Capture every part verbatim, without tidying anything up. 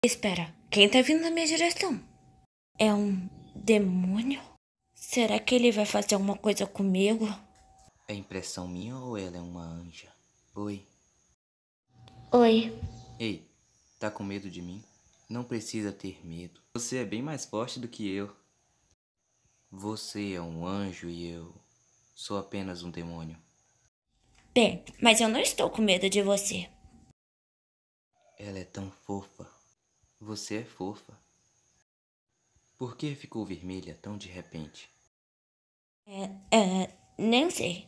Espera, quem tá vindo na minha direção? É um demônio? Será que ele vai fazer alguma coisa comigo? É impressão minha ou ela é uma anja? Oi. Oi. Ei, tá com medo de mim? Não precisa ter medo. Você é bem mais forte do que eu. Você é um anjo e eu sou apenas um demônio. Bem, mas eu não estou com medo de você. Ela é tão fofa. Você é fofa. Por que ficou vermelha tão de repente? É, é, nem sei.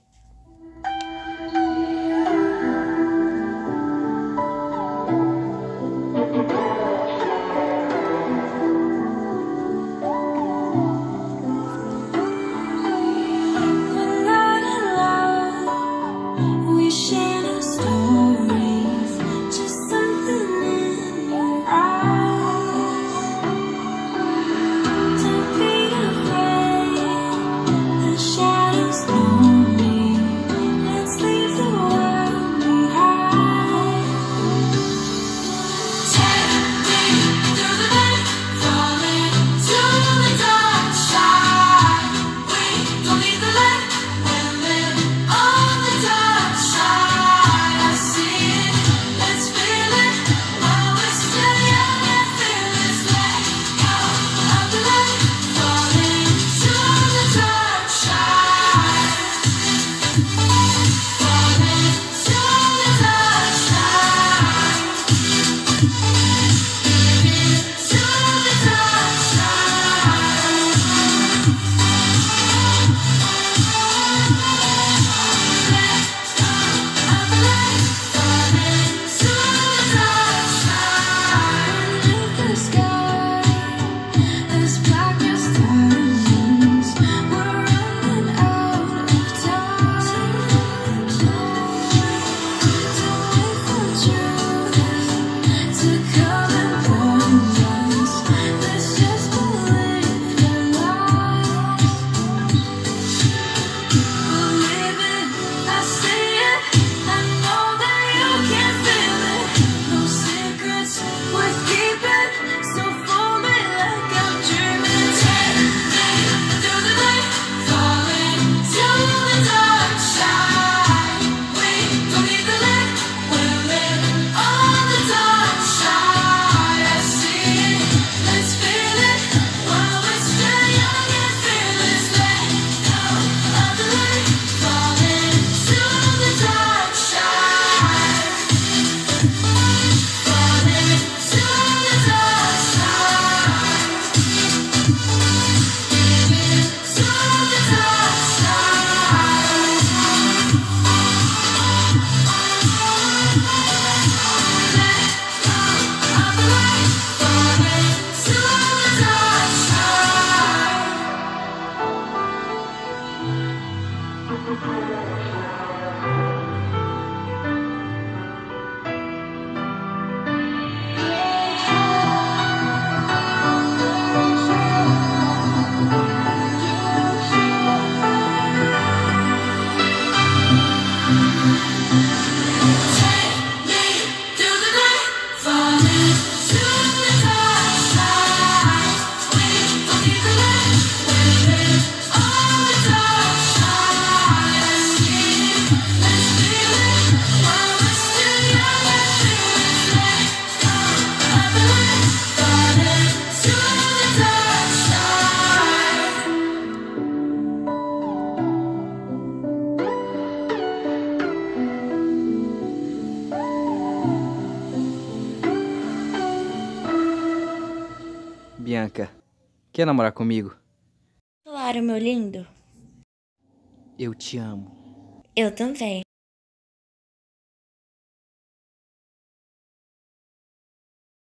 Bianca, quer namorar comigo? Claro, meu lindo. Eu te amo. Eu também.